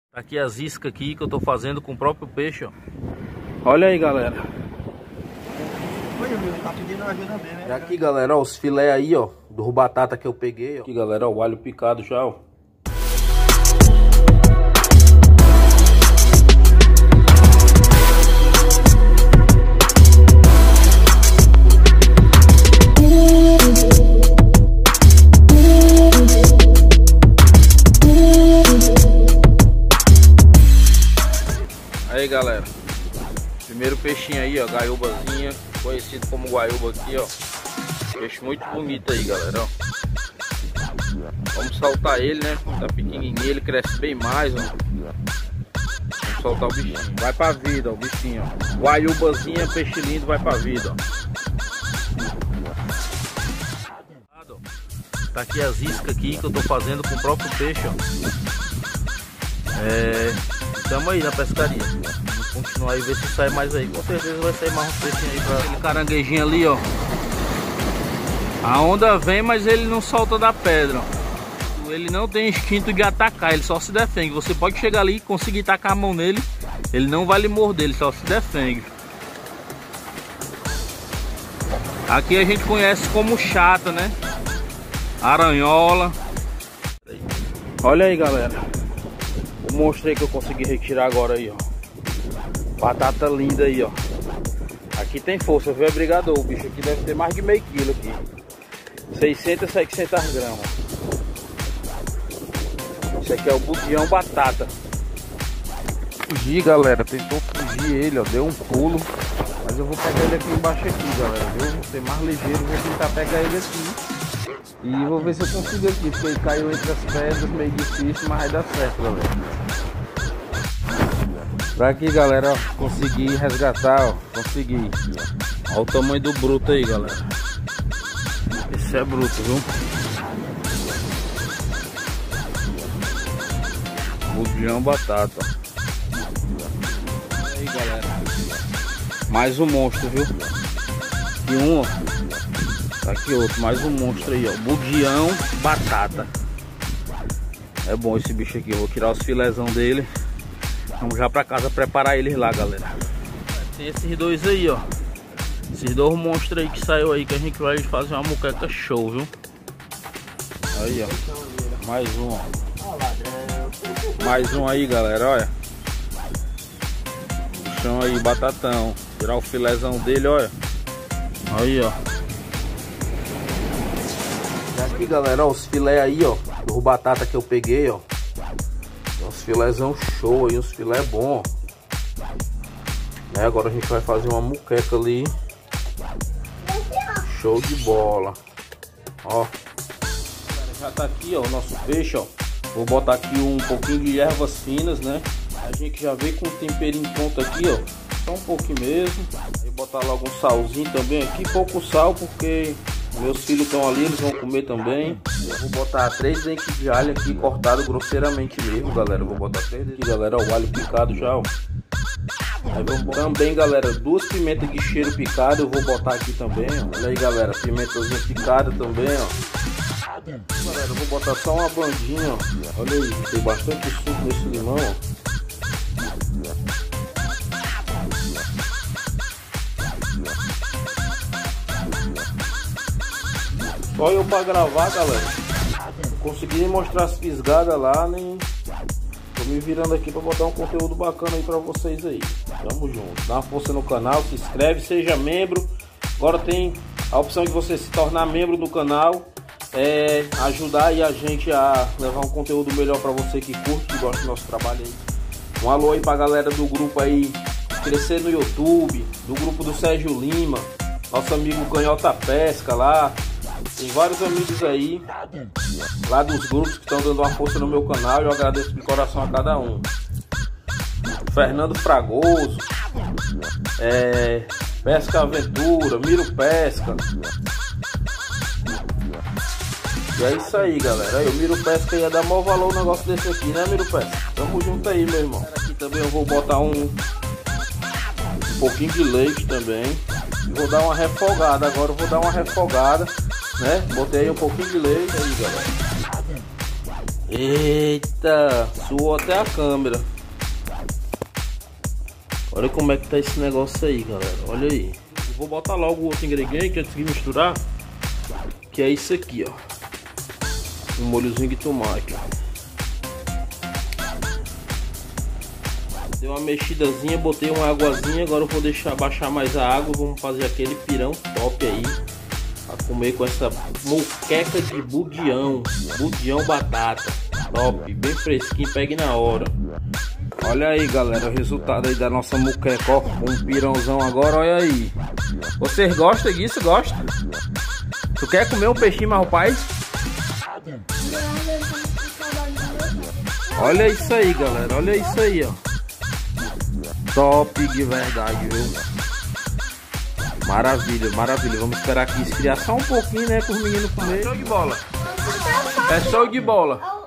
Tá aqui as iscas aqui que eu tô fazendo com o próprio peixe, ó. Olha aí, galera. Olha, meu, tá pedindo ajuda bem, né? E aqui, galera, ó, os filé aí, ó, do batata que eu peguei, ó. Aqui, galera, ó, o alho picado já, ó. Aí, galera, primeiro peixinho aí, ó, gaiobazinha, conhecido como guaioba aqui, ó. Peixe muito bonito aí, galera, ó. Vamos soltar ele, né? Tá pequenininho, ele cresce bem mais, ó. Vamos soltar o bichinho. Vai pra vida, ó, o bichinho, ó. Guaiobazinha, peixe lindo, vai pra vida, ó. Tá aqui as iscas aqui que eu tô fazendo com o próprio peixe, ó. Estamos aí na pescaria. Vamos continuar aí, ver se sai mais aí. Com certeza vai sair mais um peixinho aí pra aquele caranguejinho ali, ó. A onda vem, mas ele não solta da pedra, ó. Ele não tem instinto de atacar, ele só se defende. Você pode chegar ali e conseguir tacar a mão nele, ele não vai lhe morder, ele só se defende. Aqui a gente conhece como chata, né? Aranhola. Olha aí, galera. O monstro aí que eu consegui retirar agora aí, ó. Batata linda aí, ó. Aqui tem força, viu? É brigador. O bicho aqui deve ter mais de meio quilo aqui. 600, 700 gramas. Esse aqui é o budião batata. Fugir, galera. Tentou fugir ele, ó. Deu um pulo. Mas eu vou pegar ele aqui embaixo aqui, galera. Viu? Vou ser mais ligeiro. Vou tentar pegar ele aqui. E vou ver se eu consigo aqui, porque ele caiu entre as pedras, meio difícil, mas vai dar certo, galera. Pra aqui, galera, ó, consegui resgatar, ó, consegui. Olha o tamanho do bruto aí, galera. Esse é bruto, viu? Budião batata. Aí, galera. Mais um monstro, viu? E um, ó. Tá aqui outro, mais um monstro aí, ó. Budião batata. É bom esse bicho aqui. Eu vou tirar os filézão dele. Vamos já pra casa preparar eles lá, galera. Tem esses dois aí, ó. Esses dois monstros aí que saiu aí, que a gente vai fazer uma muqueca show, viu? Aí, ó. Mais um, ó. Mais um aí, galera, olha. Bichão aí, batatão. Tirar o filézão dele, olha. Aí, ó. E aqui, galera, ó, os filé aí, ó, do batata que eu peguei, ó. Uns filézão show aí, uns filé bom, né? Agora a gente vai fazer uma muqueca ali. Show de bola. Ó. Já tá aqui, ó, o nosso peixe, ó. Vou botar aqui um pouquinho de ervas finas, né? A gente já vem com o temperinho pronto aqui, ó. Só um pouquinho mesmo. Aí botar logo um salzinho também aqui, pouco sal, porque meus filhos estão ali, eles vão comer também. Eu vou botar 3 dentes de alho aqui, cortado grosseiramente mesmo, galera. Eu vou botar 3 dentes aqui, galera, o alho picado já, ó. Aí vamos também, galera, 2 pimentas de cheiro picado, eu vou botar aqui também, ó. Olha aí, galera, pimentazinha picada também, ó. Galera, eu vou botar só uma bandinha, ó. Olha aí, tem bastante suco nesse limão, ó. Só eu pra gravar, galera. Consegui mostrar as fisgadas lá, nem tô me virando aqui pra botar um conteúdo bacana aí pra vocês aí. Tamo junto. Dá uma força no canal, se inscreve, seja membro. Agora tem a opção de você se tornar membro do canal. Ajudar aí a gente a levar um conteúdo melhor pra você que curte, que gosta do nosso trabalho aí. Um alô aí pra galera do grupo aí, Crescer no YouTube, do grupo do Sérgio Lima, nosso amigo Canhota Pesca lá. Tem vários amigos aí, lá dos grupos que estão dando uma força no meu canal. Eu agradeço de coração a cada um. Fernando Fragoso, Pesca Aventura, Miro Pesca. E é isso aí, galera. Aí, o Miro Pesca ia dar maior valor ao negócio desse aqui, né, Miro Pesca? Tamo junto aí, meu irmão. Aqui também eu vou botar um pouquinho de leite também. Vou dar uma refogada. Agora eu vou dar uma refogada, né? Botei aí um pouquinho de leite aí, galera. Eita, suou até a câmera. Olha como é que tá esse negócio aí, galera. Olha aí. Eu vou botar logo o outro ingrediente antes de misturar, que é isso aqui, ó. Um molhozinho de tomate, ó. Dei uma mexidazinha, botei uma águazinha. Agora eu vou deixar baixar mais a água. Vamos fazer aquele pirão top aí pra comer com essa moqueca de budião. Budião batata top, bem fresquinho, pegue na hora. Olha aí, galera, o resultado aí da nossa moqueca, ó, com um pirãozão agora, olha aí. Vocês gostam disso? Gostam? Tu quer comer um peixinho, meu pai? Olha isso aí, galera, olha isso aí, ó. Top de verdade, viu? Maravilha, maravilha. Vamos esperar aqui esfriar só um pouquinho, né, para os meninos comer. Show de bola. É show de bola.